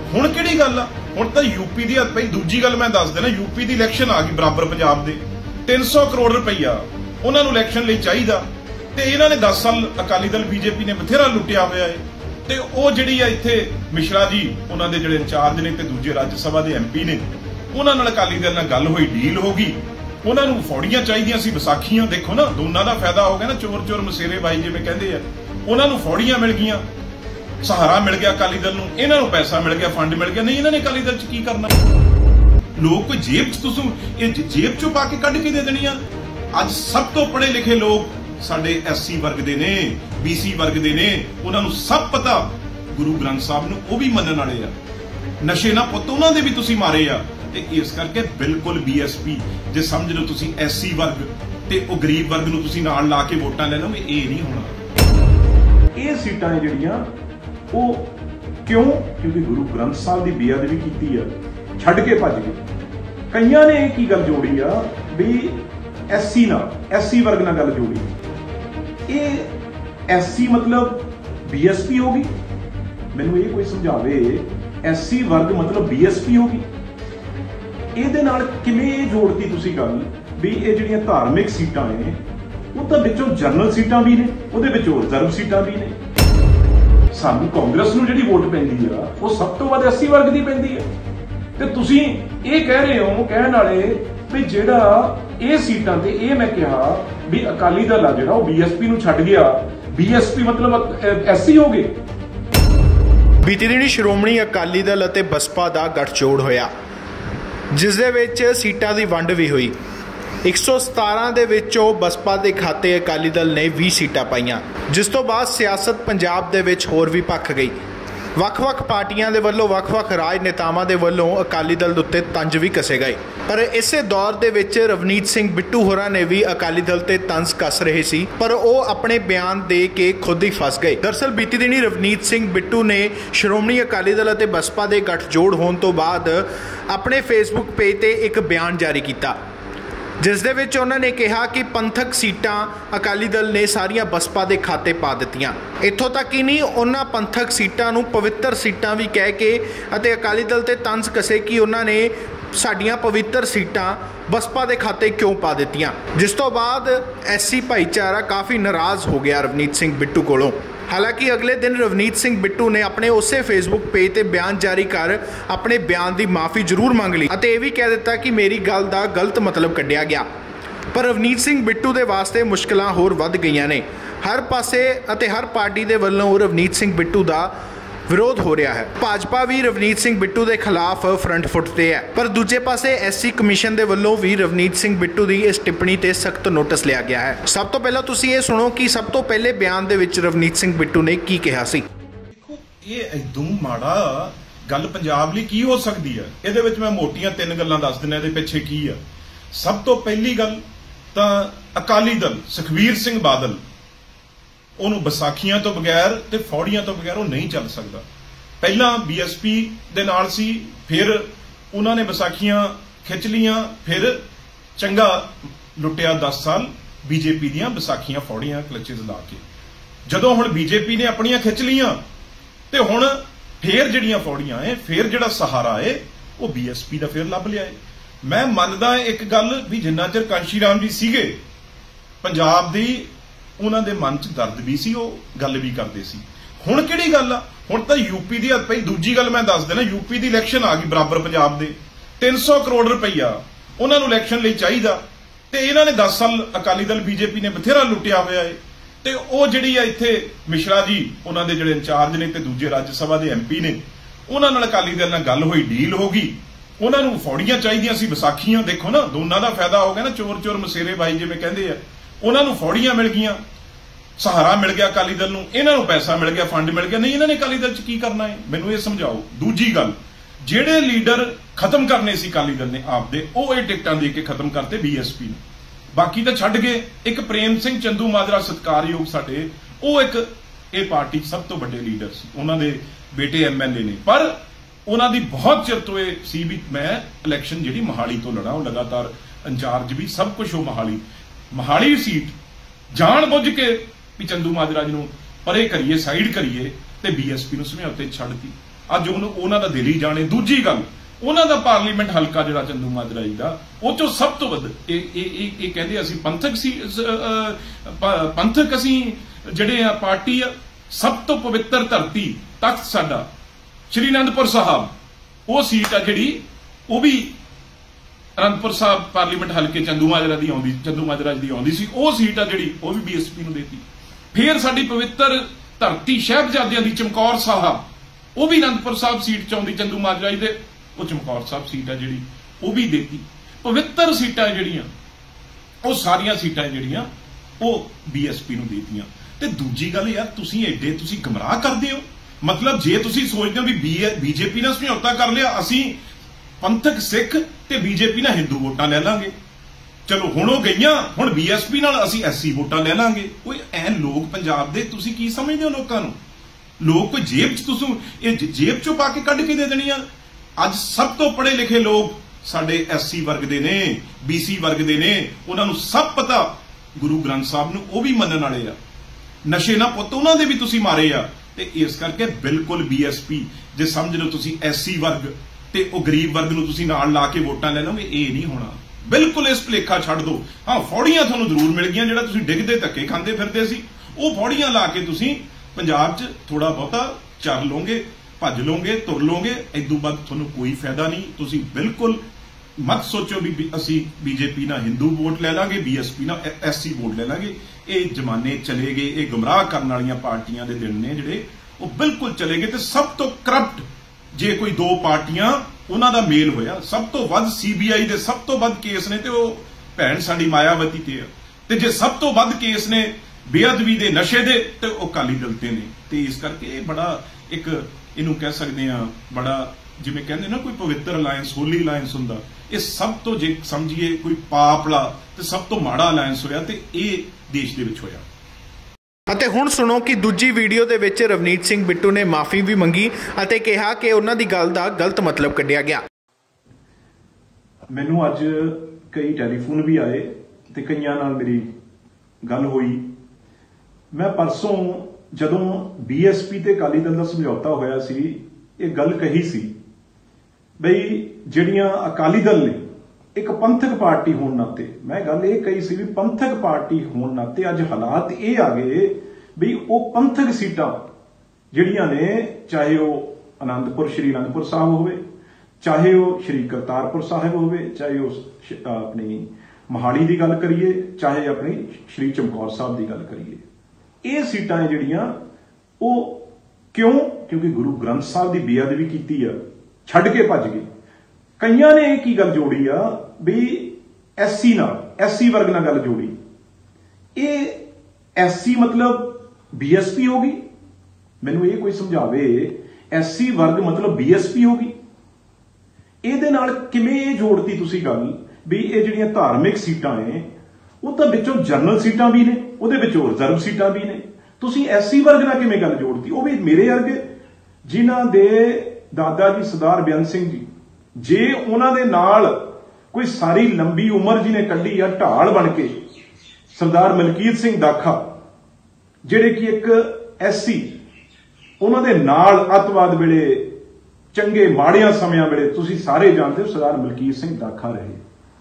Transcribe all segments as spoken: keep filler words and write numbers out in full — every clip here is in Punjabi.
ਹੁਣ ਕਿਹੜੀ ਗੱਲ ਆ? ਹੁਣ ਤਾਂ यूपी ਦੀ ਭਾਈ ਦੂਜੀ ਗੱਲ ਮੈਂ ਦੱਸ ਦੇਣਾ, यूपी ਦੀ ਇਲੈਕਸ਼ਨ ਆ ਗਈ ਬਰਾਬਰ ਪੰਜਾਬ ਦੇ, तीन सौ ਕਰੋੜ ਰੁਪਈਆ ਉਹਨਾਂ ਨੂੰ ਇਲੈਕਸ਼ਨ ਲਈ ਚਾਹੀਦਾ ਤੇ ਇਹਨਾਂ ਨੇ दस ਸਾਲ ਅਕਾਲੀ ਦਲ ਬੀਜੇਪੀ ਨੇ ਬਥੇਰਾ ਲੁੱਟਿਆ ਹੋਇਆ ਹੈ। ਤੇ ਉਹ ਜਿਹੜੀ ਆ ਇੱਥੇ ਮਿਸ਼ਰਾ ਜੀ ਉਹਨਾਂ ਦੇ ਜਿਹੜੇ ਇੰਚਾਰਜ ਨੇ ਤੇ ਦੂਜੇ ਰਾਜ ਸਭਾ ਦੇ ਐਮਪੀ ਨੇ, ਉਹਨਾਂ ਨਾਲ ਅਕਾਲੀ ਦਲ ਨਾਲ ਗੱਲ ਹੋਈ, ਡੀਲ ਹੋ ਗਈ, ਉਹਨਾਂ ਨੂੰ ਫੌੜੀਆਂ ਚਾਹੀਦੀਆਂ ਸੀ, ਵਿਸਾਖੀਆਂ। ਦੇਖੋ ਨਾ, ਦੋਨਾਂ ਦਾ ਫਾਇਦਾ ਹੋ ਗਿਆ ਨਾ, ਚੋਰ ਚੋਰ ਮਸੇਰੇ ਬਾਈ ਜਿਵੇਂ ਕਹਿੰਦੇ ਆ। ਉਹਨਾਂ ਨੂੰ ਫੌੜੀਆਂ ਮਿਲ ਗਈਆਂ, ਸਹਾਰਾ ਮਿਲ ਗਿਆ ਅਕਾਲੀ ਦਲ ਨੂੰ, ਇਹਨਾਂ ਨੂੰ ਪੈਸਾ ਮਿਲ ਗਿਆ, ਫੰਡ ਮਿਲ ਗਿਆ। ਨਹੀਂ, ਇਹਨਾਂ ਨੇ ਅਕਾਲੀ ਦਲ 'ਚ ਕੀ ਕਰਨਾ? ਲੋਕ ਕੋਈ ਜੇਬ 'ਚ ਤੁਸੀਂ ਇਹ ਜੇਬ 'ਚੋਂ ਪਾ ਕੇ ਕੱਢ ਕੇ ਦੇ ਦੇਣੀਆਂ। ਅੱਜ ਸਭ ਤੋਂ ਪੜ੍ਹੇ ਲਿਖੇ ਲੋਕ ਸਾਡੇ ਐਸਸੀ ਵਰਗ ਦੇ ਨੇ, ਬੀਸੀ ਵਰਗ ਦੇ ਨੇ, ਉਹਨਾਂ ਨੂੰ ਸਭ ਪਤਾ ਗੁਰੂ ਗ੍ਰੰਥ ਸਾਹਿਬ ਨੂੰ ਉਹ ਵੀ ਮੰਨਣ ਵਾਲੇ ਆ। ਨਸ਼ੇ ਨਾ ਪੁੱਤ ਉਹਨਾਂ ਦੇ ਵੀ ਤੁਸੀਂ ਮਾਰੇ ਆ। ਤੇ ਇਸ ਕਰਕੇ ਬਿਲਕੁਲ ਬੀਐਸਪੀ ਜੇ ਸਮਝ ਲਓ ਤੁਸੀਂ ਐਸਸੀ ਵਰਗ ਤੇ ਉਹ ਗਰੀਬ ਵਰਗ ਨੂੰ ਤੁਸੀਂ ਨਾਲ ਲਾ ਕੇ ਵੋਟਾਂ ਲੈ ਲਓਗੇ, ਇਹ ਨਹੀਂ ਹੋਣਾ। ਇਹ ਸੀਟਾਂ ਜਿਹੜੀਆਂ ਉਹ ਕਿਉਂ? ਕਿਉਂਕਿ ਗੁਰੂ ਗ੍ਰੰਥ ਸਾਹਿਬ ਦੀ ਬੇਅਦਬੀ ਕੀਤੀ ਆ, ਛੱਡ ਕੇ ਭੱਜ ਗਏ। ਕਈਆਂ ਨੇ ਇਹ ਕੀ ਗੱਲ ਜੋੜੀ ਆ ਵੀ ਐਸਸੀ ਨਾਲ, ਐਸਸੀ ਵਰਗ ਨਾਲ ਗੱਲ ਜੋੜੀ। ਇਹ ਐਸਸੀ ਮਤਲਬ ਬੀਐਸਪੀ ਹੋ ਗਈ? ਮੈਨੂੰ ਇਹ ਕੋਈ ਸਮਝਾਵੇ, ਐਸਸੀ ਵਰਗ ਮਤਲਬ ਬੀਐਸਪੀ ਹੋ ਗਈ? ਇਹਦੇ ਨਾਲ ਕਿਵੇਂ ਇਹ ਜੋੜਤੀ ਤੁਸੀਂ ਗੱਲ ਵੀ ਇਹ ਜਿਹੜੀਆਂ ਧਾਰਮਿਕ ਸੀਟਾਂ ਨੇ ਉਹ ਤਾਂ ਵਿੱਚੋਂ ਜਨਰਲ ਸੀਟਾਂ ਵੀ ਨੇ, ਉਹਦੇ ਵਿੱਚੋਂ ਰਿਜ਼ਰਵ ਸੀਟਾਂ ਵੀ ਨੇ। ਸਾਨੂੰ ਕਾਂਗਰਸ ਨੂੰ ਜਿਹੜੀ ਵੋਟ ਪੈਂਦੀ ਆ ਉਹ ਸਭ ਤੋਂ ਵੱਧ ਐਸਸੀ ਵਰਗ ਦੀ ਪੈਂਦੀ ਆ, ਤੇ ਤੁਸੀਂ ਇਹ ਕਹਿ ਰਹੇ ਹੋ, ਕਹਿਣ ਵਾਲੇ ਵੀ ਜਿਹੜਾ ਇਹ ਸੀਟਾਂ ਤੇ ਇਹ ਮੈਂ ਕਿਹਾ ਵੀ ਅਕਾਲੀ ਦਲ ਆ ਜਿਹੜਾ ਉਹ ਬੀਐਸਪੀ ਨੂੰ ਛੱਡ ਗਿਆ, ਬੀਐਸਪੀ ਮਤਲਬ ਐਸਸੀ ਹੋ ਗਏ। ਬੀਤੀ ਦਿਨੀ ਸ਼੍ਰੋਮਣੀ ਅਕਾਲੀ ਦਲ ਅਤੇ ਬਸਪਾ ਦਾ ਗੱਠਜੋੜ ਹੋਇਆ, ਜਿਸ ਦੇ ਵਿੱਚ ਸੀਟਾਂ ਦੀ ਵੰਡ ਵੀ ਹੋਈ। एक सौ सतारह ਦੇ ਵਿੱਚੋਂ ਬਸਪਾ ਦੇ ਖਾਤੇ ਅਕਾਲੀ ਦਲ ਨੇ ਵੀਹ ਸੀਟਾਂ ਪਾਈਆਂ, ਜਿਸ ਤੋਂ ਬਾਅਦ ਸਿਆਸਤ ਪੰਜਾਬ ਦੇ ਵਿੱਚ ਹੋਰ ਵੀ ਭਖ ਗਈ। ਵੱਖ-ਵੱਖ ਪਾਰਟੀਆਂ ਦੇ ਵੱਲੋਂ, ਵੱਖ-ਵੱਖ ਰਾਜਨੇਤਾਵਾਂ ਦੇ ਵੱਲੋਂ ਅਕਾਲੀ ਦਲ ਦੇ ਉੱਤੇ ਤੰਜ ਵੀ ਕੱਸੇ ਗਏ। ਪਰ ਇਸੇ ਦੌਰ ਦੇ ਵਿੱਚ ਰਵਨੀਤ ਸਿੰਘ ਬਿੱਟੂ ਹੋਰਾਂ ਨੇ ਵੀ ਅਕਾਲੀ ਦਲ ਤੇ ਤੰਜ ਕੱਸ ਰਹੇ ਸੀ, ਪਰ ਉਹ ਆਪਣੇ ਬਿਆਨ ਦੇ ਕੇ ਖੁਦ ਹੀ ਫਸ ਗਏ। ਦਰਅਸਲ ਬੀਤੀ ਦਿਨੀ ਰਵਨੀਤ ਸਿੰਘ ਬਿੱਟੂ ਨੇ ਸ਼੍ਰੋਮਣੀ ਅਕਾਲੀ ਦਲ ਅਤੇ ਬਸਪਾ ਦੇ ਗੱਠਜੋੜ ਹੋਣ ਤੋਂ ਬਾਅਦ ਆਪਣੇ ਫੇਸਬੁੱਕ ਪੇਜ ਤੇ ਇੱਕ ਬਿਆਨ ਜਾਰੀ ਕੀਤਾ, ਜਿਸ ਦੇ ਵਿੱਚ ਉਹਨਾਂ ਨੇ ਕਿਹਾ ਕਿ ਪੰਥਕ ਸੀਟਾਂ ਅਕਾਲੀ ਦਲ ਨੇ ਸਾਰੀਆਂ ਬਸਪਾ ਦੇ ਖਾਤੇ ਪਾ ਦਿੱਤੀਆਂ। ਇੱਥੋਂ ਤੱਕ ਹੀ ਨਹੀਂ, ਉਹਨਾਂ ਪੰਥਕ ਸੀਟਾਂ ਨੂੰ ਪਵਿੱਤਰ ਸੀਟਾਂ ਵੀ ਕਹਿ ਕੇ ਅਤੇ ਅਕਾਲੀ ਦਲ ਤੇ ਤੰਜ ਕੱਸੇ ਕਿ ਉਹਨਾਂ ਨੇ ਸਾਡੀਆਂ ਪਵਿੱਤਰ ਸੀਟਾਂ ਬਸਪਾ ਦੇ ਖਾਤੇ ਕਿਉਂ ਪਾ ਦਿੱਤੀਆਂ। ਜਿਸ ਤੋਂ ਬਾਅਦ ਐਸਸੀ ਭਾਈਚਾਰਾ ਕਾਫੀ ਨਾਰਾਜ਼ ਹੋ ਗਿਆ ਰਵਨੀਤ ਸਿੰਘ ਬਿੱਟੂ ਕੋਲੋਂ। ਹਾਲਾਂਕਿ ਅਗਲੇ ਦਿਨ ਰਵਨੀਤ ਸਿੰਘ ਬਿੱਟੂ ਨੇ ਆਪਣੇ ਉਸੇ ਫੇਸਬੁੱਕ ਪੇਜ ਤੇ ਬਿਆਨ ਜਾਰੀ ਕਰ ਆਪਣੇ ਬਿਆਨ ਦੀ ਮਾਫੀ ਜ਼ਰੂਰ ਮੰਗ ਲਈ ਅਤੇ ਇਹ ਵੀ ਕਹਿ ਦਿੱਤਾ ਕਿ ਮੇਰੀ ਗੱਲ ਦਾ ਗਲਤ ਮਤਲਬ ਕੱਢਿਆ ਗਿਆ। ਪਰ ਰਵਨੀਤ ਸਿੰਘ ਬਿੱਟੂ ਦੇ ਵਾਸਤੇ ਮੁਸ਼ਕਲਾਂ ਹੋਰ ਵੱਧ ਗਈਆਂ ਨੇ। ਹਰ ਪਾਸੇ ਅਤੇ ਹਰ ਪਾਰਟੀ ਦੇ ਵੱਲੋਂ ਰਵਨੀਤ ਸਿੰਘ ਬਿੱਟੂ ਦਾ ਵਿਰੋਧ ਹੋ ਰਿਹਾ ਹੈ। ਭਾਜਪਾ ਵੀ ਰਵਨੀਤ ਸਿੰਘ ਬਿੱਟੂ ਦੇ ਖਿਲਾਫ ਫਰੰਟ ਫੁੱਟ ਤੇ ਹੈ, ਪਰ ਦੂਜੇ ਪਾਸੇ ਐਸਸੀ ਕਮਿਸ਼ਨ ਦੇ ਵੱਲੋਂ ਵੀ ਰਵਨੀਤ ਸਿੰਘ ਬਿੱਟੂ ਦੀ ਇਸ ਟਿੱਪਣੀ ਤੇ ਸਖਤ ਨੋਟਿਸ ਲਿਆ ਗਿਆ ਹੈ। ਸਭ ਤੋਂ ਪਹਿਲਾਂ ਤੁਸੀਂ ਇਹ ਸੁਣੋ ਕਿ ਸਭ ਤੋਂ ਪਹਿਲੇ ਬਿਆਨ ਦੇ ਵਿੱਚ ਰਵਨੀਤ ਸਿੰਘ ਬਿੱਟੂ ਨੇ ਕੀ ਕਿਹਾ ਸੀ। ਦੇਖੋ, ਇਹ ਇਦੋਂ ਮਾੜਾ ਗੱਲ ਪੰਜਾਬ ਲਈ ਕੀ ਹੋ ਸਕਦੀ ਹੈ? ਇਹਦੇ ਵਿੱਚ ਮੈਂ ਮੋਟੀਆਂ ਤਿੰਨ ਗੱਲਾਂ ਦੱਸ ਦਿੰਦਾ ਇਹਦੇ ਪਿੱਛੇ ਕੀ ਆ। ਸਭ ਤੋਂ ਪਹਿਲੀ ਗੱਲ ਤਾਂ ਅਕਾਲੀ ਦਲ, ਸੁਖਬੀਰ ਸਿੰਘ ਬਾਦਲ, ਉਹਨੂੰ ਵਿਸਾਖੀਆਂ ਤੋਂ ਬਗੈਰ ਤੇ ਫੌੜੀਆਂ ਤੋਂ ਬਗੈਰ ਉਹ ਨਹੀਂ ਚੱਲ ਸਕਦਾ। ਪਹਿਲਾਂ ਬੀਐਸਪੀ ਦੇ ਨਾਲ ਸੀ, ਫਿਰ ਉਹਨਾਂ ਨੇ ਵਿਸਾਖੀਆਂ ਖਿੱਚ ਲੀਆਂ, ਫਿਰ ਚੰਗਾ ਲੁੱਟਿਆ ਦਸ ਸਾਲ ਬੀਜੇਪੀ ਦੀਆਂ ਵਿਸਾਖੀਆਂ ਫੌੜੀਆਂ ਕਲਚਿਸ ਲਾ ਕੇ। ਜਦੋਂ ਹੁਣ ਬੀਜੇਪੀ ਨੇ ਆਪਣੀਆਂ ਖਿੱਚ ਲੀਆਂ ਤੇ ਹੁਣ ਫਿਰ ਜਿਹੜੀਆਂ ਫੌੜੀਆਂ ਏ, ਫਿਰ ਜਿਹੜਾ ਸਹਾਰਾ ਏ ਉਹ ਬੀਐਸਪੀ ਦਾ ਫਿਰ ਲੱਭ ਲਿਆ ਏ। ਮੈਂ ਮੰਨਦਾ ਇੱਕ ਗੱਲ ਵੀ ਜਿੰਨਾ ਚਿਰ ਕਾਂਸ਼ੀ ਰਾਮ ਜੀ ਸੀਗੇ ਪੰਜਾਬ ਦੀ, ਉਹਨਾਂ ਦੇ ਮਨ 'ਚ ਦਰਦ ਵੀ ਸੀ, ਉਹ ਗੱਲ ਵੀ ਕਰਦੇ ਸੀ। ਹੁਣ ਕਿਹੜੀ ਗੱਲ ਆ? ਹੁਣ ਤਾਂ यूपी ਦੀ ਭਾਈ ਦੂਜੀ ਗੱਲ ਮੈਂ ਦੱਸ ਦੇਣਾ, यूपी ਦੀ ਇਲੈਕਸ਼ਨ ਆ ਗਈ ਬਰਾਬਰ ਪੰਜਾਬ ਦੇ, तीन सौ ਕਰੋੜ ਰੁਪਈਆ ਉਹਨਾਂ ਨੂੰ ਇਲੈਕਸ਼ਨ ਲਈ ਚਾਹੀਦਾ ਤੇ ਇਹਨਾਂ ਨੇ दस ਸਾਲ ਅਕਾਲੀ ਦਲ ਬੀਜੇਪੀ ਨੇ ਬਥੇਰਾ ਲੁੱਟਿਆ ਹੋਇਆ ਏ। ਤੇ ਉਹ ਜਿਹੜੀ ਆ ਇੱਥੇ ਮਿਸ਼ਰਾ ਜੀ ਉਹਨਾਂ ਦੇ ਜਿਹੜੇ ਇੰਚਾਰਜ ਨੇ ਤੇ ਦੂਜੇ ਰਾਜ ਸਭਾ ਦੇ ਐਮਪੀ ਨੇ, ਉਹਨਾਂ ਨਾਲ ਅਕਾਲੀ ਦਲ ਨਾਲ ਗੱਲ ਹੋਈ, ਡੀਲ ਹੋ ਗਈ, ਉਹਨਾਂ ਨੂੰ ਫੌੜੀਆਂ ਚਾਹੀਦੀਆਂ ਸੀ, ਵਿਸਾਖੀਆਂ। ਦੇਖੋ ਨਾ, ਦੋਨਾਂ ਦਾ ਫਾਇਦਾ ਹੋ ਗਿਆ ਨਾ, ਚੋਰ ਚੋਰ ਮਸੇਰੇ ਬਾਈ ਜਿਵੇਂ ਕਹਿੰਦੇ ਆ। ਉਹਨਾਂ ਨੂੰ ਫੌੜੀਆਂ ਮਿਲ ਗਈਆਂ, ਸਹਾਰਾ ਮਿਲ ਗਿਆ ਅਕਾਲੀ ਦਲ ਨੂੰ, ਇਹਨਾਂ ਨੂੰ ਪੈਸਾ ਮਿਲ ਗਿਆ, ਫੰਡ ਮਿਲ ਗਿਆ। ਨਹੀਂ, ਇਹਨਾਂ ਨੇ ਅਕਾਲੀ ਦਲ 'ਚ ਕੀ ਕਰਨਾ ਹੈ? ਮੈਨੂੰ ਇਹ ਸਮਝਾਓ। ਦੂਜੀ ਗੱਲ, ਜਿਹੜੇ ਲੀਡਰ ਖਤਮ ਕਰਨੇ ਸੀ ਅਕਾਲੀ ਦਲ ਨੇ ਆਪਦੇ, ਉਹ ਇਹ ਟਿਕਟਾਂ ਦੇ ਕੇ ਖਤਮ ਕਰਤੇ ਬੀਐਸਪੀ ਨੂੰ, ਬਾਕੀ ਤਾਂ ਛੱਡ ਗਏ। ਇੱਕ ਪ੍ਰੇਮ ਸਿੰਘ ਚੰਦੂ ਮਾਜਰਾ ਸਤਿਕਾਰਯੋਗ ਸਾਡੇ, ਉਹ ਇੱਕ ਇਹ ਪਾਰਟੀ ਸਭ ਤੋਂ ਵੱਡੇ ਲੀਡਰ ਸੀ, ਉਹਨਾਂ ਦੇ ਬੇਟੇ ਐਮਐਲਏ ਨੇ, ਪਰ ਉਹਨਾਂ ਦੀ ਬਹੁਤ ਚਿਰ ਤੋਂ ਇਹ ਸੀ ਵੀ ਮੈਂ ਇਲੈਕਸ਼ਨ ਜਿਹੜੀ ਮੋਹਾਲੀ ਤੋਂ ਲੜਾ, ਉਹ ਲਗਾਤਾਰ ਇੰਚਾਰਜ ਵੀ ਸਭ ਕੁਝ ਉਹ ਮੋਹਾਲੀ ਮੋਹਾਲੀ ਸੀਟ ਜਾਣ ਬੁੱਝ ਕੇ ਵੀ ਚੰਦੂ ਮਾਜਰਾ ਜੀ ਨੂੰ ਪਰੇ ਕਰੀਏ, ਸਾਈਡ ਕਰੀਏ ਤੇ ਬੀਐਸਪੀ ਨੂੰ ਸਮਝੌਤੇ ਛੱਡਤੀ। ਅੱਜ ਉਹਨੂੰ ਉਹਨਾਂ ਦਾ ਦਿਲ ਹੀ ਜਾਣੇ। ਦੂਜੀ ਗੱਲ, ਉਹਨਾਂ ਦਾ ਪਾਰਲੀਮੈਂਟ ਹਲਕਾ ਜਿਹੜਾ ਚੰਦੂਮਾਜਰਾ ਜੀ ਦਾ, ਉਹ ਚੋਂ ਸਭ ਤੋਂ ਵੱਧ ਇਹ ਇਹ ਇਹ ਕਹਿੰਦੇ ਅਸੀਂ ਪੰਥਕ ਸੀ, ਪੰਥਕ ਅਸੀਂ ਜਿਹੜੇ ਆ ਪਾਰਟੀ ਆ, ਸਭ ਤੋਂ ਪਵਿੱਤਰ ਧਰਤੀ ਤਖਤ ਸਾਡਾ ਸ਼੍ਰੀ ਅਨੰਦਪੁਰ ਸਾਹਿਬ, ਉਹ ਸੀਟ ਆ ਜਿਹੜੀ ਉਹ ਵੀ ਅਨੰਦਪੁਰ ਸਾਹਿਬ ਪਾਰਲੀਮੈਂਟ ਹਲਕੇ ਚੰਦੂਮਾਜਰਾ ਦੀ ਆਉਂਦੀ ਚੰਦੂਮਾਜਰਾ ਦੀ ਆਉਂਦੀ ਸੀ, ਉਹ ਸੀਟ ਆ ਜਿਹੜੀ ਉਹ ਵੀ ਬੀਐਸਪੀ ਨੂੰ ਦੇਤੀ। ਫਿਰ ਸਾਡੀ ਪਵਿੱਤਰ ਧਰਤੀ ਸਾਹਿਬਜ਼ਾਦਿਆਂ ਦੀ ਚਮਕੌਰ ਸਾਹਿਬ, ਉਹ ਵੀ ਅਨੰਦਪੁਰ ਸਾਹਿਬ ਸੀਟ ਚ ਆਉਂਦੀ ਚੰਦੂਮਾਜਰਾ ਦੇ, ਉਹ ਚਮਕੌਰ ਸਾਹਿਬ ਸੀਟ ਆ ਜਿਹੜੀ ਉਹ ਵੀ ਦੇਤੀ। ਪਵਿੱਤਰ ਸੀਟਾਂ ਜਿਹੜੀਆਂ ਉਹ ਸਾਰੀਆਂ ਸੀਟਾਂ ਜਿਹੜੀਆਂ ਉਹ ਬੀਐਸਪੀ ਨੂੰ ਦੇਤੀਆਂ। ਤੇ ਦੂਜੀ ਗੱਲ ਯਾਰ, ਤੁਸੀਂ ਐਡੇ ਤੁਸੀਂ ਗਮਰਾਹ ਕਰਦੇ ਹੋ। ਮਤਲਬ ਜੇ ਤੁਸੀਂ ਸੋਚਦੇ ਹੋ ਵੀ ਬੀਜੇਪੀ ਨਾਲ ਸਮਝੌਤਾ ਕਰ ਲਿਆ, ਅਸੀਂ ਪੰਥਕ ਸਿੱਖ ਤੇ ਬੀਜੇਪੀ ਨਾਲ ਹਿੰਦੂ ਵੋਟਾਂ ਲੈ ਲਾਂਗੇ, ਚਲੋ ਹੁਣ ਉਹ ਗਈਆਂ, ਹੁਣ ਬੀਐਸਪੀ ਨਾਲ ਅਸੀਂ ਐਸਸੀ ਵੋਟਾਂ ਲੈ ਲਾਂਗੇ। ਓਏ ਐ ਲੋਕ ਪੰਜਾਬ ਦੇ ਤੁਸੀਂ ਕੀ ਸਮਝਦੇ ਹੋ ਲੋਕਾਂ ਨੂੰ? ਲੋਕ ਕੋਈ ਜੇਬ ਚ ਤੁਸੀਂ ਇਹ ਜੇਬ ਚੋਂ ਪਾ ਕੇ ਕੱਢ ਕੇ ਦੇ ਦੇਣੀਆਂ? ਅੱਜ ਸਭ ਤੋਂ ਪੜ੍ਹੇ ਲਿਖੇ ਲੋਕ ਸਾਡੇ ਐਸਸੀ ਵਰਗ ਦੇ ਨੇ, ਬੀਸੀ ਵਰਗ ਦੇ ਨੇ, ਉਹਨਾਂ ਨੂੰ ਸਭ ਪਤਾ ਗੁਰੂ ਗ੍ਰੰਥ ਸਾਹਿਬ ਨੂੰ ਉਹ ਵੀ ਮੰਨਣ ਵਾਲੇ ਆ। ਨਸ਼ੇ ਨਾ ਪੁੱਤ ਉਹਨਾਂ ਦੇ ਵੀ ਤੁਸੀਂ ਮਾਰੇ ਆ। ਤੇ ਇਸ ਕਰਕੇ ਬਿਲਕੁਲ ਬੀਐਸਪੀ ਜੇ ਸਮਝ ਲਓ ਤੁਸੀਂ ਐਸਸੀ ਵਰਗ ਤੇ ਉਹ ਗਰੀਬ ਵਰਗ ਨੂੰ ਤੁਸੀਂ ਨਾਲ ਲਾ ਕੇ ਵੋਟਾਂ ਲੈ ਲਓਗੇ, ਇਹ ਨਹੀਂ ਹੋਣਾ। ਬਿਲਕੁਲ ਇਸ ਭੁਲੇਖਾ ਛੱਡ ਦਿਓ। ਹਾਂ, ਫੌੜੀਆਂ ਤੁਹਾਨੂੰ ਜ਼ਰੂਰ ਮਿਲ ਗਈਆਂ, ਜਿਹੜਾ ਤੁਸੀਂ ਡਿੱਗਦੇ ਧੱਕੇ ਖਾਂਦੇ ਫਿਰਦੇ ਸੀ, ਉਹ ਫੌੜੀਆਂ ਲਾ ਕੇ ਤੁਸੀਂ ਪੰਜਾਬ 'ਚ ਥੋੜਾ ਬਹੁਤਾ ਚੱਲ ਲੋਗੇ, ਭੱਜ ਲੋਗੇ, ਤੁਰ ਲੋਗੇ, ਇਦੋਂ ਬਾਅਦ ਤੁਹਾਨੂੰ ਕੋਈ ਫਾਇਦਾ ਨਹੀਂ। ਤੁਸੀਂ ਬਿਲਕੁਲ ਮਤ ਸੋਚੋ ਵੀ ਅਸੀਂ ਬੀਜੇਪੀ ਨਾਲ ਹਿੰਦੂ ਵੋਟ ਲੈ ਲਾਂਗੇ, ਬੀਐਸਪੀ ਨਾਲ ਐਸਸੀ ਵੋਟ ਲੈ ਲਾਂਗੇ। ਇਹ ਜ਼ਮਾਨੇ ਚਲੇ ਗਏ, ਇਹ ਗੁੰਮਰਾਹ ਕਰਨ ਵਾਲੀਆਂ ਪਾਰਟੀਆਂ ਦੇ ਦਿਨ ਨੇ ਜਿਹੜੇ ਉਹ ਬਿਲਕੁਲ ਚਲੇ ਗਏ। ਤੇ ਸਭ ਤੋਂ ਕਰਪਟ ਜੇ ਕੋਈ ਦੋ ਪਾਰਟੀਆਂ ਉਹਨਾਂ ਦਾ ਮੇਲ ਹੋਇਆ, ਸਭ ਤੋਂ ਵੱਧ ਸੀਬੀਆਈ ਦੇ ਸਭ ਤੋਂ ਵੱਧ ਕੇਸ ਨੇ ਤੇ ਉਹ ਭੈਣ ਸਾਡੀ ਮਾਇਆਵਤੀ ਤੇ ਆ, ਤੇ ਜੇ ਸਭ ਤੋਂ ਵੱਧ ਕੇਸ ਨੇ ਬੇਅਦਬੀ ਦੇ, ਨਸ਼ੇ ਦੇ, ਤੇ ਉਹ ਅਕਾਲੀ ਦਲ ਤੇ ਨੇ। ਤੇ ਇਸ ਕਰਕੇ ਇਹ ਬੜਾ ਇੱਕ ਇਹਨੂੰ ਕਹਿ ਸਕਦੇ ਆ, ਬੜਾ ਜਿਵੇਂ ਕਹਿੰਦੇ ਨਾ ਕੋਈ ਪਵਿੱਤਰ ਅਲਾਇੰਸ, ਹੋਲੀ ਅਲਾਇੰਸ ਹੁੰਦਾ, ਇਹ ਸਭ ਤੋਂ ਜੇ ਸਮਝੀਏ ਕੋਈ ਪਾਪਲਾ ਤੇ ਸਭ ਤੋਂ ਮਾੜਾ ਅਲਾਇੰਸ ਹੋਇਆ ਤੇ ਇਹ ਦੇਸ਼ ਦੇ ਵਿੱਚ ਹੋਇਆ। ਅਤੇ ਹੁਣ ਸੁਣੋ ਕਿ ਦੂਜੀ ਵੀਡੀਓ ਦੇ ਵਿੱਚ ਰਵਨੀਤ ਸਿੰਘ ਬਿੱਟੂ ਨੇ ਮਾਫੀ ਵੀ ਮੰਗੀ ਅਤੇ ਕਿਹਾ ਕਿ ਉਹਨਾਂ ਦੀ ਗੱਲ ਦਾ ਗਲਤ ਮਤਲਬ ਕੱਢਿਆ ਗਿਆ। ਮੈਨੂੰ ਅੱਜ ਕਈ ਟੈਲੀਫੋਨ ਵੀ ਆਏ ਤੇ ਕਈਆਂ ਨਾਲ ਮੇਰੀ ਗੱਲ ਹੋਈ। ਮੈਂ ਪਰਸੋਂ ਜਦੋਂ ਬੀਐਸਪੀ ਤੇ ਅਕਾਲੀ ਦਲ ਦਾ ਸਮਝੌਤਾ ਹੋਇਆ ਸੀ, ਇਹ ਗੱਲ ਕਹੀ ਸੀ ਬਈ ਜਿਹੜੀਆਂ ਅਕਾਲੀ ਦਲ ਨੇ ਇੱਕ ਪੰਥਕ ਪਾਰਟੀ ਹੋਣ ਨਾਤੇ, ਮੈਂ ਗੱਲ ਇਹ ਕਹੀ ਸੀ ਵੀ ਪੰਥਕ ਪਾਰਟੀ ਹੋਣ ਨਾਤੇ ਅੱਜ ਹਾਲਾਤ ਇਹ ਆ ਗਏ ਵੀ ਉਹ ਪੰਥਕ ਸੀਟਾਂ ਜਿਹੜੀਆਂ ਨੇ, ਚਾਹੇ ਉਹ ਆਨੰਦਪੁਰ ਸ਼੍ਰੀ ਅਨੰਦਪੁਰ ਸਾਹਿਬ ਹੋਵੇ, ਚਾਹੇ ਉਹ ਸ਼੍ਰੀ ਕਰਤਾਰਪੁਰ ਸਾਹਿਬ ਹੋਵੇ, ਚਾਹੇ ਉਹ ਆਪਣੀ ਮੋਹਾਲੀ ਦੀ ਗੱਲ ਕਰੀਏ, ਚਾਹੇ ਆਪਣੀ ਸ਼੍ਰੀ ਚਮਕੌਰ ਸਾਹਿਬ ਦੀ ਗੱਲ ਕਰੀਏ, ਇਹ ਸੀਟਾਂ ਜਿਹੜੀਆਂ ਉਹ ਕਿਉਂ? ਕਿਉਂਕਿ ਗੁਰੂ ਗ੍ਰੰਥ ਸਾਹਿਬ ਦੀ ਬੇਅਦਬੀ ਕੀਤੀ ਆ, ਛੱਡ ਕੇ ਭੱਜ ਗਏ। ਕਈਆਂ ਨੇ ਇਹ ਕੀ ਗੱਲ ਜੋੜੀ ਆ ਵੀ ਐਸਸੀ ਨਾਲ, ਐਸਸੀ ਵਰਗ ਨਾਲ ਗੱਲ ਜੋੜੀ। ਇਹ ਐਸਸੀ ਮਤਲਬ ਬੀਐਸਪੀ ਹੋ ਗਈ? ਮੈਨੂੰ ਇਹ ਕੋਈ ਸਮਝਾਵੇ, ਐਸਸੀ ਵਰਗ ਮਤਲਬ ਬੀਐਸਪੀ ਹੋ ਗਈ? ਇਹਦੇ ਨਾਲ ਕਿਵੇਂ ਇਹ ਜੋੜਤੀ ਤੁਸੀਂ ਗੱਲ ਵੀ ਇਹ ਜਿਹੜੀਆਂ ਧਾਰਮਿਕ ਸੀਟਾਂ ਨੇ ਉਹ ਤਾਂ ਵਿੱਚੋਂ ਜਨਰਲ ਸੀਟਾਂ ਵੀ ਨੇ, ਉਹਦੇ ਵਿੱਚੋਂ ਰਿਜ਼ਰਵ ਸੀਟਾਂ ਵੀ ਨੇ, ਤੁਸੀਂ ਐਸਸੀ ਵਰਗ ਨਾਲ ਕਿਵੇਂ ਗੱਲ ਜੋੜਤੀ? ਉਹ ਵੀ ਮੇਰੇ ਵਰਗੇ ਜਿਨ੍ਹਾਂ ਦੇ ਦਾਦਾ ਜੀ ਸਰਦਾਰ ਬੇਅੰਤ ਸਿੰਘ ਜੀ, ਜੇ ਉਹਨਾਂ ਦੇ ਨਾਲ ਕੋਈ ਸਾਰੀ ਲੰਬੀ ਉਮਰ ਜਿਹਨੇ ਕੱਢੀ ਆ ਢਾਲ ਬਣ ਕੇ, ਸਰਦਾਰ ਮਲਕੀਤ ਸਿੰਘ ਦਾਖਾ ਜਿਹੜੇ ਕਿ ਇੱਕ ਐਸਸੀ, ਉਹਨਾਂ ਦੇ ਨਾਲ ਅੱਤਵਾਦ ਵੇਲੇ, ਚੰਗੇ ਮਾੜਿਆਂ ਸਮਿਆਂ ਵੇਲੇ ਤੁਸੀਂ ਸਾਰੇ ਜਾਣਦੇ ਹੋ ਸਰਦਾਰ ਮਲਕੀਤ ਸਿੰਘ ਦਾਖਾ ਰਹੇ,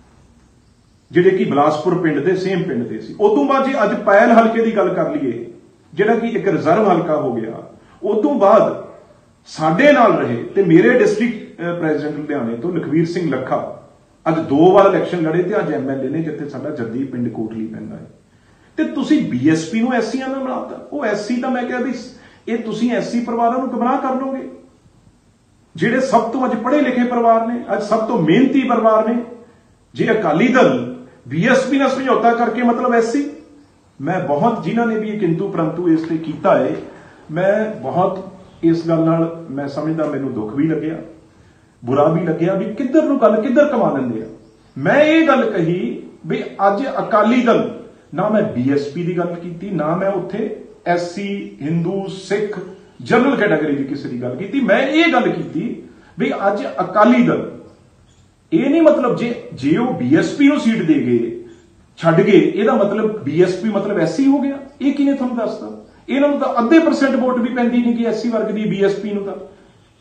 ਜਿਹੜੇ ਕਿ ਬਿਲਾਸਪੁਰ ਪਿੰਡ ਦੇ ਸੇਮ ਪਿੰਡ ਦੇ ਸੀ। ਉਦੋਂ ਬਾਅਦ ਜੇ ਅੱਜ ਪੈਲ ਹਲਕੇ ਦੀ ਗੱਲ ਕਰ ਲਈਏ, ਜਿਹੜਾ ਕਿ ਇੱਕ ਰਿਜ਼ਰਵ ਹਲਕਾ ਹੋ ਗਿਆ, ਉਦੋਂ ਬਾਅਦ ਸਾਡੇ ਨਾਲ ਰਹੇ ਤੇ ਮੇਰੇ ਡਿਸਟ੍ਰਿਕਟ ਪ੍ਰੈਜ਼ੀਡੈਂਟ ਲੁਧਿਆਣੇ ਤੋਂ ਲਖਵੀਰ ਸਿੰਘ ਲੱਖਾ ਅੱਜ ਦੋ ਵਾਰ ਇਲੈਕਸ਼ਨ ਲੜੇ ਤੇ ਅੱਜ ਐਮਐਲਏ ਨੇ, ਜਿੱਥੇ ਸਾਡਾ ਜੱਦੀ ਪਿੰਡ ਕੋਟਲੀ ਪੈਂਦਾ ਹੈ। ਤੇ ਤੁਸੀਂ ਬੀਐਸਪੀ ਨੂੰ ਐਸਸੀਆਂ ਨਾਲ ਬਣਾਤਾ। ਉਹ ਐਸਸੀ ਤਾਂ ਮੈਂ ਕਿਹਾ ਵੀ ਇਹ ਤੁਸੀਂ ਐਸਸੀ ਪਰਿਵਾਰਾਂ ਨੂੰ ਗੁੰਮਰਾਹ ਕਰ ਲਓਗੇ, ਜਿਹੜੇ ਸਭ ਤੋਂ ਅੱਜ ਪੜ੍ਹੇ ਲਿਖੇ ਪਰਿਵਾਰ ਨੇ, ਅੱਜ ਸਭ ਤੋਂ ਮਿਹਨਤੀ ਪਰਿਵਾਰ ਨੇ। ਜੇ ਅਕਾਲੀ ਦਲ ਬੀਐਸਪੀ ਨਾਲ ਸਮਝੌਤਾ ਕਰਕੇ ਮਤਲਬ ਐਸਸੀ, ਮੈਂ ਬਹੁਤ ਜਿਨ੍ਹਾਂ ਨੇ ਵੀ ਇਹ ਕਿੰਤੂ ਪਰੰਤੂ ਇਸ ਤੇ ਕੀਤਾ ਹੈ, ਮੈਂ ਬਹੁਤ ਇਸ ਗੱਲ ਨਾਲ ਮੈਂ ਸਮਝਦਾ, ਮੈਨੂੰ ਦੁੱਖ ਵੀ ਲੱਗਿਆ, ਬੁਰਾ ਵੀ ਲੱਗਿਆ ਵੀ ਕਿੱਧਰ ਨੂੰ ਗੱਲ ਕਿੱਧਰ ਕਮਾ ਲੈਂਦੇ ਆ। ਮੈਂ ਇਹ ਗੱਲ ਕਹੀ ਵੀ ਅੱਜ ਅਕਾਲੀ ਦਲ, ਨਾ ਮੈਂ ਬੀਐਸਪੀ ਦੀ ਗੱਲ ਕੀਤੀ, ਨਾ ਮੈਂ ਉੱਥੇ SC, Hindu, Sikh, general category ਦੀ ਕਿਸੇ ਦੀ ਗੱਲ ਕੀਤੀ। ਮੈਂ ਇਹ ਗੱਲ ਕੀਤੀ ਵੀ ਅੱਜ ਅਕਾਲੀ ਦਲ, ਇਹ ਨਹੀਂ ਮਤਲਬ ਜੇ ਜੇ ਉਹ ਬੀਐਸਪੀ ਨੂੰ ਸੀਟ ਦੇ ਗਏ, ਛੱਡ ਗਏ, ਇਹਦਾ ਮਤਲਬ ਬੀਐਸਪੀ ਮਤਲਬ ਐਸਸੀ ਹੋ ਗਿਆ। ਇਹ ਕਿਹਨੇ ਤੁਹਾਨੂੰ ਦੱਸਦਾ? ਇਹਨਾਂ ਨੂੰ ਤਾਂ ਅੱਧੇ ਪਰਸੈਂਟ ਵੋਟ ਵੀ ਪੈਂਦੀ ਨਹੀਂ ਕਿ ਐਸਸੀ ਵਰਗ ਦੀ ਬੀਐਸਪੀ ਨੂੰ। ਤਾਂ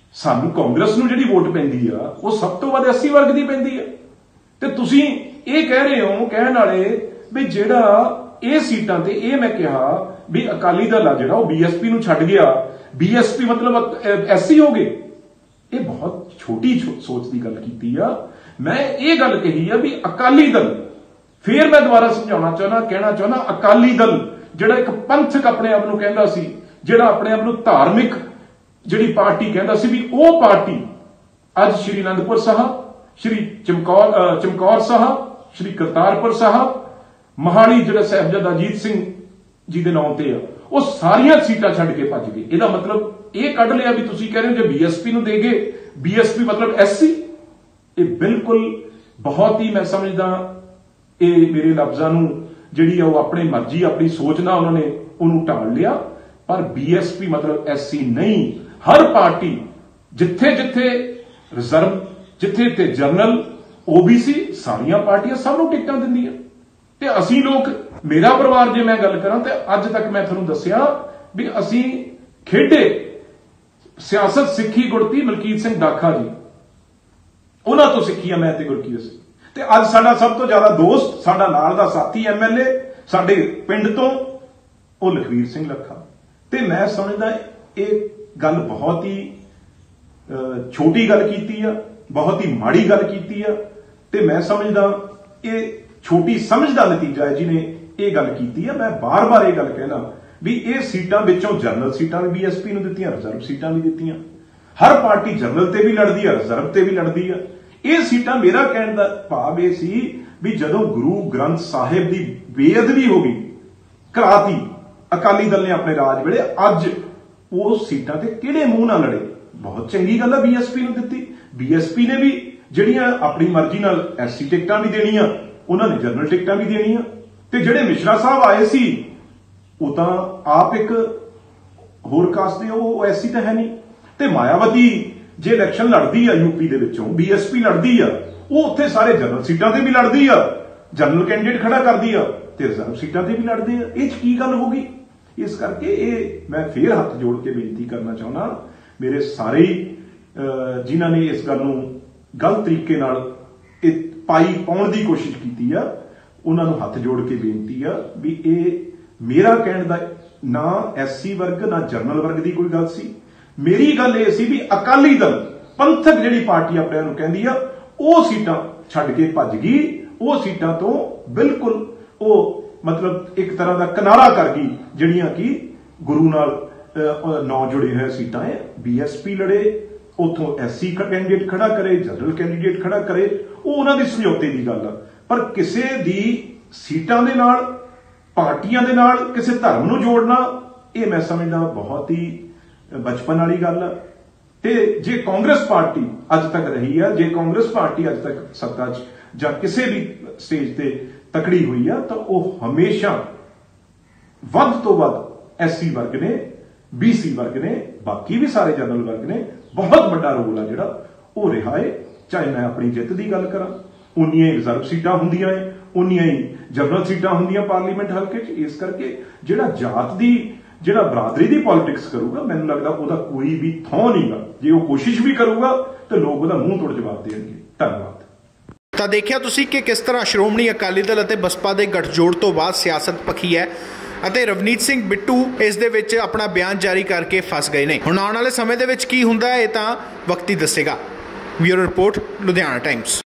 ਸਾਨੂੰ ਕਾਂਗਰਸ ਨੂੰ ਜਿਹੜੀ ਵੋਟ ਪੈਂਦੀ ਆ ਉਹ ਸਭ ਤੋਂ ਵੱਧ ਐਸਸੀ ਵਰਗ ਦੀ ਪੈਂਦੀ ਆ ਤੇ ਤੁਸੀਂ ਇਹ ਕਹਿ ਰਹੇ ਹੋ ਕਹਿਣ ਵਾਲੇ ਵੀ ਜਿਹੜਾ ਇਹ ਸੀਟਾਂ ਤੇ ਇਹ ਮੈਂ ਕਿਹਾ ਵੀ ਅਕਾਲੀ ਦਲ ਆ ਜਿਹੜਾ ਉਹ ਬੀਐਸਪੀ ਨੂੰ ਛੱਡ ਗਿਆ, ਬੀਐਸਪੀ ਮਤਲਬ ਐਸਸੀ ਹੋ ਗਏ। ਇਹ ਬਹੁਤ ਛੋਟੀ ਸੋਚ ਦੀ ਗੱਲ ਕੀਤੀ ਆ। ਮੈਂ ਇਹ ਗੱਲ ਕਹੀ ਆ ਵੀ ਅਕਾਲੀ ਦਲ, ਫੇਰ ਮੈਂ ਦੁਬਾਰਾ ਸਮਝਾਉਣਾ ਚਾਹੁੰਦਾ ਕਹਿਣਾ ਚਾਹੁੰਦਾ ਅਕਾਲੀ ਦਲ ਜਿਹੜਾ ਇੱਕ ਪੰਥਕ ਆਪਣੇ ਆਪ ਨੂੰ ਕਹਿੰਦਾ ਸੀ, ਜਿਹੜਾ ਆਪਣੇ ਆਪ ਨੂੰ ਧਾਰਮਿਕ ਜਿਹੜੀ ਪਾਰਟੀ ਕਹਿੰਦਾ ਸੀ, ਵੀ ਉਹ ਪਾਰਟੀ ਅੱਜ ਸ਼੍ਰੀ ਅਨੰਦਪੁਰ ਸਾਹਿਬ, ਸ਼੍ਰੀ ਚਮਕੌਰ ਚਮਕੌਰ ਸਾਹਿਬ, ਸ਼੍ਰੀ ਕਰਤਾਰਪੁਰ ਸਾਹਿਬ, ਮਹਾਲੀ ਜਿਹੜਾ ਸਾਹਿਬਜ਼ਾਦਾ ਅਜੀਤ ਸਿੰਘ ਜੀ ਦੇ ਨਾਂ ਤੇ ਆ, ਉਹ ਸਾਰੀਆਂ ਸੀਟਾਂ ਛੱਡ ਕੇ ਭੱਜ ਗਏ। ਇਹਦਾ ਮਤਲਬ ਇਹ ਕੱਢ ਲਿਆ ਵੀ ਤੁਸੀਂ ਕਹਿ ਰਹੇ ਹੋ ਜੇ ਬੀਐਸਪੀ ਨੂੰ ਦੇ ਗਏ, ਬੀਐਸਪੀ ਮਤਲਬ ਐਸਸੀ। ਇਹ ਬਿਲਕੁਲ ਬਹੁਤ ਹੀ ਮੈਂ ਸਮਝਦਾ ਇਹ ਮੇਰੇ ਲਫ਼ਜ਼ਾਂ ਨੂੰ ਜਿਹੜੀ ਆ ਉਹ ਆਪਣੀ ਮਰਜ਼ੀ ਆਪਣੀ ਸੋਚ ਨਾਲ ਉਹਨਾਂ ਨੇ ਉਹਨੂੰ ਢਾਲ ਲਿਆ, ਪਰ ਬੀਐਸਪੀ ਮਤਲਬ ਐਸਸੀ ਨਹੀਂ। ਹਰ ਪਾਰਟੀ ਜਿੱਥੇ ਜਿੱਥੇ ਰਿਜ਼ਰਵ, ਜਿੱਥੇ ਤੇ ਜਨਰਲ, ਓਬੀਸੀ, ਸਾਰੀਆਂ ਪਾਰਟੀਆਂ ਸਭ ਨੂੰ ਟਿਕਟਾਂ ਦਿੰਦੀਆਂ ਤੇ ਅਸੀਂ ਲੋਕ, ਮੇਰਾ ਪਰਿਵਾਰ ਜੇ ਮੈਂ ਗੱਲ ਕਰਾਂ ਤੇ ਅੱਜ ਤੱਕ ਮੈਂ ਤੁਹਾਨੂੰ ਦੱਸਿਆ ਵੀ ਅਸੀਂ ਖੇਡੇ ਸਿਆਸਤ ਸਿੱਖੀ ਗੁੜਤੀ ਮਲਕੀਤ ਸਿੰਘ ਦਾਖਾ ਜੀ, ਉਹਨਾਂ ਤੋਂ ਸਿੱਖੀ ਆ ਮੈਂ ਤੇ ਗੁਰਕੀਰਤ ਸਿੰਘ। ਤੇ ਅੱਜ ਸਾਡਾ ਸਭ ਤੋਂ ਜ਼ਿਆਦਾ ਦੋਸਤ, ਸਾਡਾ ਨਾਲ ਦਾ ਸਾਥੀ ਐਮਐਲਏ ਸਾਡੇ ਪਿੰਡ ਤੋਂ, ਉਹ ਲਖਵੀਰ ਸਿੰਘ ਲੱਖਾ। ਤੇ ਮੈਂ ਸਮਝਦਾ ਇਹ ਗੱਲ ਬਹੁਤ ਹੀ ਛੋਟੀ ਗੱਲ ਕੀਤੀ ਆ, ਬਹੁਤ ਹੀ ਮਾੜੀ ਗੱਲ ਕੀਤੀ ਆ ਤੇ ਮੈਂ ਸਮਝਦਾ ਇਹ ਛੋਟੀ ਸਮਝ ਦਾ ਨਤੀਜਾ ਹੈ ਜਿਹਨੇ ਇਹ ਗੱਲ ਕੀਤੀ ਆ। ਮੈਂ ਬਾਰ-ਬਾਰ ਇਹ ਗੱਲ ਕਹਿਣਾ ਵੀ ਇਹ ਸੀਟਾਂ ਵਿੱਚੋਂ ਜਨਰਲ ਸੀਟਾਂ ਵੀ ਬੀਐਸਪੀ ਨੂੰ ਦਿੱਤੀਆਂ, ਰਿਜ਼ਰਵ ਸੀਟਾਂ ਵੀ ਦਿੱਤੀਆਂ। ਹਰ ਪਾਰਟੀ ਜਨਰਲ ਤੇ ਵੀ ਲੜਦੀ ਆ, ਰਿਜ਼ਰਵ ਤੇ ਵੀ ਲੜਦੀ ਆ। ਇਹ ਸੀਟਾਂ, ਮੇਰਾ ਕਹਿਣ ਦਾ ਭਾਵ ਇਹ ਸੀ ਵੀ ਜਦੋਂ ਗੁਰੂ ਗ੍ਰੰਥ ਸਾਹਿਬ ਦੀ ਬੇਅਦਬੀ ਹੋ ਗਈ, ਕਰਾਤੀ ਅਕਾਲੀ ਦਲ ਨੇ ਆਪਣੇ ਰਾਜ ਵੇਲੇ, ਅੱਜ ਉਹ ਸੀਟਾਂ ਤੇ ਕਿਹੜੇ ਮੂੰਹ ਨਾਲ ਲੜੇ। ਬਹੁਤ ਚੰਗੀ ਗੱਲ ਆ ਬੀਐਸਪੀ ਨੂੰ ਦਿੱਤੀ। ਬੀਐਸਪੀ ਨੇ ਵੀ ਜਿਹੜੀਆਂ ਆਪਣੀ ਮਰਜ਼ੀ ਨਾਲ ਐਸਸੀ ਟਿਕਟਾਂ ਵੀ ਦੇਣੀਆਂ, ਉਹਨਾਂ ਨੇ ਜਨਰਲ ਟਿਕਟਾਂ ਵੀ ਦੇਣੀਆਂ। ਤੇ ਜਿਹੜੇ ਮਿਸ਼ਰਾ ਸਾਹਿਬ ਆਏ ਸੀ ਉਹ ਤਾਂ ਆਪ ਇੱਕ ਹੋਰ ਕਾਸਟ ਦੇ, ਉਹ ਐਸਸੀ ਤਾਂ ਹੈ ਨਹੀਂ। ਤੇ ਮਾਇਆਵਤੀ ਜੇ ਇਲੈਕਸ਼ਨ ਲੜਦੀ ਆ ਯੂਪੀ ਦੇ ਵਿੱਚੋਂ, ਬੀਐਸਪੀ ਲੜਦੀ ਆ, ਉਹ ਉੱਥੇ ਸਾਰੇ ਜਨਰਲ ਸੀਟਾਂ ਤੇ ਵੀ ਲੜਦੀ ਆ, ਜਨਰਲ ਕੈਂਡੀਡੇਟ ਖੜਾ ਕਰਦੀ ਆ ਤੇ ਰਿਜ਼ਰਵ ਸੀਟਾਂ ਤੇ ਵੀ ਲੜਦੇ ਆ। ਇਹ 'ਚ ਕੀ ਗੱਲ ਹੋ ਗਈ? ਇਸ ਕਰਕੇ ਇਹ ਮੈਂ ਫੇਰ ਹੱਥ ਜੋੜ ਕੇ ਬੇਨਤੀ ਕਰਨਾ ਚਾਹੁੰਦਾ, ਮੇਰੇ ਸਾਰੇ ਜਿਨ੍ਹਾਂ ਨੇ ਇਸ ਗੱਲ ਨੂੰ ਗਲਤ ਤਰੀਕੇ ਨਾਲ ਇਹ ਪਾਈ ਪਾਉਣ ਦੀ ਕੋਸ਼ਿਸ਼ ਕੀਤੀ ਆ, ਉਹਨਾਂ ਨੂੰ ਹੱਥ ਜੋੜ ਕੇ ਬੇਨਤੀ ਆ ਵੀ ਇਹ ਮੇਰਾ ਕਹਿਣ ਦਾ ਨਾ ਐਸਸੀ ਵਰਗ ਨਾ ਜਨਰਲ ਵਰਗ ਦੀ ਕੋਈ ਗੱਲ ਸੀ। ਮੇਰੀ ਗੱਲ ਇਹ ਸੀ ਵੀ ਅਕਾਲੀ ਦਲ ਪੰਥਕ ਜਿਹੜੀ ਪਾਰਟੀ ਆਪਣੇ ਨੂੰ ਕਹਿੰਦੀ ਆ, ਉਹ ਸੀਟਾਂ ਛੱਡ ਕੇ ਭੱਜ ਗਈ। ਉਹ ਸੀਟਾਂ ਤੋਂ ਬਿਲਕੁਲ ਉਹ ਮਤਲਬ ਇੱਕ ਤਰ੍ਹਾਂ ਦਾ ਕਿਨਾਰਾ ਕਰ ਗਈ, ਜਿਹੜੀਆਂ ਕਿ ਗੁਰੂ ਨਾਲ ਨੌ ਜੁੜੇ ਹੋਏ ਸੀਟਾਂ ਹੈ। ਬੀਐਸਪੀ ਲੜੇ, ਉਥੋਂ ਐਸਸੀ ਕੈਂਡੀਡੇਟ ਖੜਾ ਕਰੇ, ਜਨਰਲ ਕੈਂਡੀਡੇਟ ਖੜਾ ਕਰੇ, ਉਹ ਉਹਨਾਂ ਦੀ ਸਮਝੌਤੇ ਦੀ ਗੱਲ ਆ। ਪਰ ਕਿਸੇ ਦੀ ਸੀਟਾਂ ਦੇ ਨਾਲ, ਪਾਰਟੀਆਂ ਦੇ ਨਾਲ ਕਿਸੇ ਧਰਮ ਨੂੰ ਜੋੜਨਾ, ਇਹ ਮੈਂ ਸਮਝਦਾ ਬਹੁਤ ਹੀ ਬਚਪਨ ਵਾਲੀ ਗੱਲ ਆ। ਤੇ ਜੇ ਕਾਂਗਰਸ ਪਾਰਟੀ ਅੱਜ ਤੱਕ ਰਹੀ ਆ, ਜੇ ਕਾਂਗਰਸ ਪਾਰਟੀ ਅੱਜ ਤੱਕ ਸੱਤਾ 'ਚ ਜਾਂ ਕਿਸੇ ਵੀ ਸਟੇਜ ਤੇ ਤਕੜੀ ਹੋਈ ਆ, ਤਾਂ ਉਹ ਹਮੇਸ਼ਾ ਵੱਧ ਤੋਂ ਵੱਧ ਐਸਸੀ ਵਰਗ ਨੇ, ਬੀਸੀ ਵਰਗ ਨੇ, ਬਾਕੀ ਵੀ ਸਾਰੇ ਜਨਰਲ ਵਰਗ ਨੇ ਬਹੁਤ ਵੱਡਾ ਰੋਲ ਆ ਜਿਹੜਾ ਉਹ ਰਿਹਾ ਹੈ। ਚਾਹੇ ਮੈਂ ਆਪਣੀ ਜਿੱਤ ਦੀ ਗੱਲ ਕਰਾਂ, ਉਨੀਆਂ ਹੀ ਰਿਜ਼ਰਵ ਸੀਟਾਂ ਹੁੰਦੀਆਂ ਹੈ, ਉਨੀਆਂ ਹੀ ਜਨਰਲ ਸੀਟਾਂ ਹੁੰਦੀਆਂ ਪਾਰਲੀਮੈਂਟ ਹਲਕੇ 'ਚ। ਇਸ ਕਰਕੇ ਜਿਹੜਾ ਜਾਤ ਦੀ, ਜਿਹੜਾ ਬਰਾਦਰੀ ਦੀ ਪੋਲਿਟਿਕਸ ਕਰੂਗਾ, ਮੈਨੂੰ ਲੱਗਦਾ ਉਹਦਾ ਕੋਈ ਵੀ ਥਾਂ ਨਹੀਂਗਾ। ਜੇ ਉਹ ਕੋਸ਼ਿਸ਼ ਵੀ ਕਰੂਗਾ ਤਾਂ ਲੋਕ ਉਹਦਾ ਮੂੰਹ ਤੋੜ ਜਵਾਬ ਦੇਣਗੇ। ਧੰਨਵਾਦ। ਤਾਂ ਦੇਖਿਆ ਤੁਸੀਂ ਕਿ ਕਿਸ ਤਰ੍ਹਾਂ ਸ਼੍ਰੋਮਣੀ ਅਕਾਲੀ ਦਲ ਅਤੇ ਬਸਪਾ ਦੇ ਗੱਠਜੋੜ ਤੋਂ ਬਾਅਦ ਸਿਆਸਤ ਪੱਖੀ ਹੈ ਅਤੇ ਰਵਨੀਤ ਸਿੰਘ ਬਿੱਟੂ ਇਸ ਦੇ ਵਿੱਚ ਆਪਣਾ ਬਿਆਨ ਜਾਰੀ ਕਰਕੇ ਫਸ ਗਏ ਨੇ। ਹੁਣ ਆਉਣ ਵਾਲੇ ਸਮੇਂ ਦੇ ਵਿੱਚ ਕੀ ਹੁੰਦਾ ਹੈ ਇਹ ਤਾਂ ਵਕਤ ਹੀ ਦੱਸੇਗਾ। Bureau report, Ludhiana Times.